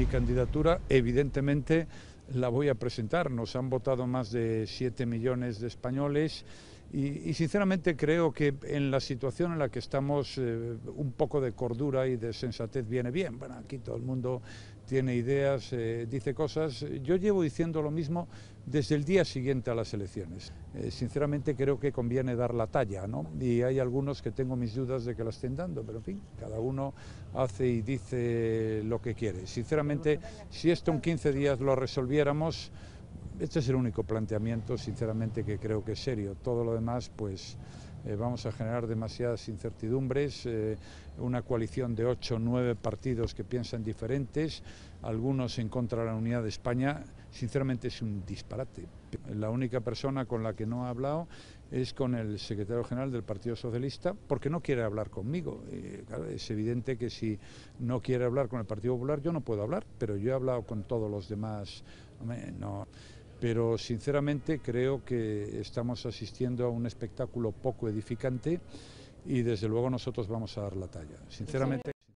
candidatura, evidentemente la voy a presentar. Nos han votado más de 7 millones de españoles y sinceramente creo que en la situación en la que estamos un poco de cordura y de sensatez viene bien. Bueno, aquí todo el mundo tiene ideas, dice cosas. Yo llevo diciendo lo mismo desde el día siguiente a las elecciones. Sinceramente creo que conviene dar la talla, ¿no? Y hay algunos que tengo mis dudas de que la estén dando, pero en fin, cada uno hace y dice lo que quiere. Sinceramente, si esto en 15 días lo resolviéramos, este es el único planteamiento, sinceramente, que creo que es serio. Todo lo demás, pues vamos a generar demasiadas incertidumbres, una coalición de 8 o 9 partidos que piensan diferentes, algunos en contra de la unidad de España. Sinceramente es un disparate. La única persona con la que no he hablado es con el secretario general del Partido Socialista, porque no quiere hablar conmigo. Claro, es evidente que si no quiere hablar con el Partido Popular, yo no puedo hablar, pero yo he hablado con todos los demás. No. Pero sinceramente creo que estamos asistiendo a un espectáculo poco edificante y desde luego nosotros vamos a dar la talla. Sinceramente.